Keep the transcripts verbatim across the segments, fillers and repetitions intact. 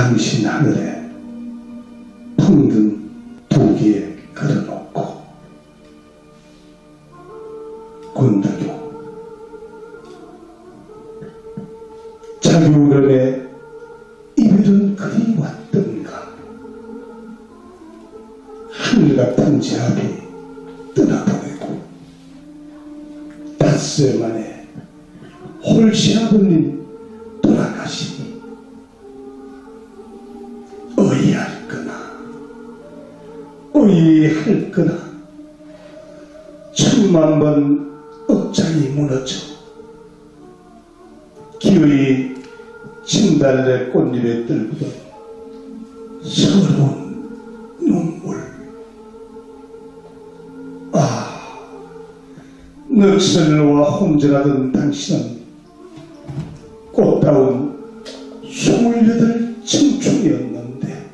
당신 하늘에 풍등 두 개 걸어놓고 권다교 자기 우련에 이별은 그리 왔던가. 하늘같은 제압이 떠나보내고 닷새 만에 홀씨 아버님 돌아가시니 의할거나 의할거나 천만 번 억장이 무너져 기어이 진달래 꽃잎에 들고던 서러운 눈물. 아, 늑설과 혼전하던 당신은 꽃다운 스물여덟 청춘이었는데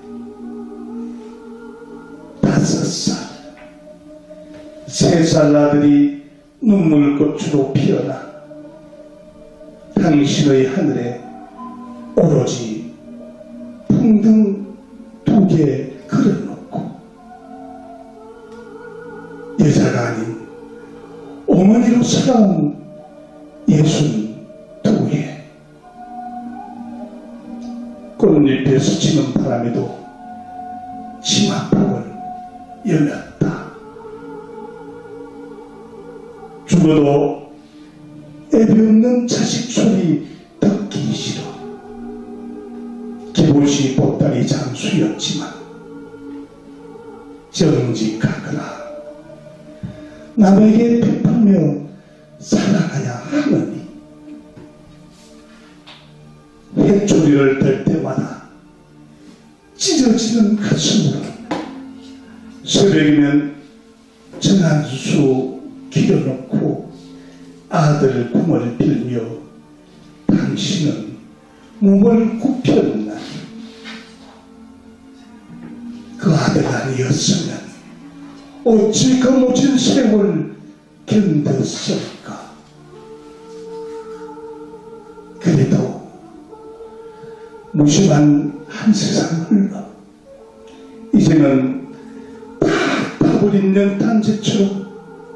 다섯 살, 세 살 아들이 눈물꽃으로 피어나 당신의 하늘에 오로지 풍등 두 개 걸어놓고 여자가 아닌 어머니로 살아온 예순 두 개. 꽃잎에 스치는 바람에도 치마폭을 열렸다. 죽어도 애비 없는 자식 소리 듣기 싫어. 기봇이 보따리 장수였지만 정직하거나 남에게 베풀며 살아가야 하느니 해초리를 들 때마다 찢어지는 가슴으로 새벽이면 정한수 길어놓고 아들 꿈을 빌며 당신은 몸을 굽혔나. 그 아들 아니었으면 어찌 그 모진 세월 견뎠을까. 그래도 무심한 한 세상 흘러 이제는 다 타버린 연탄재처럼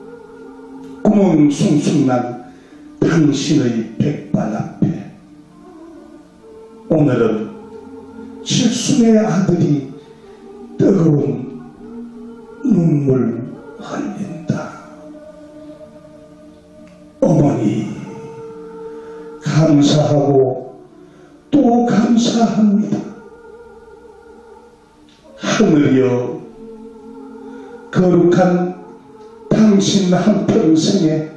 구멍 숭숭 난 당신의 백발 앞에 오늘은 칠순의 아들이 뜨거운 눈물 흘린다. 어머니 감사하고 또 감사합니다. 하늘이여 거룩한 당신 한평생에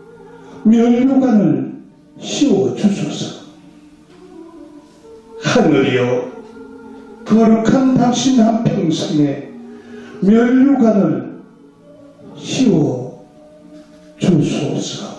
면류관을 씌워주소서. 하늘이여 거룩한 당신 한평생에 면류관을 씌워주소서.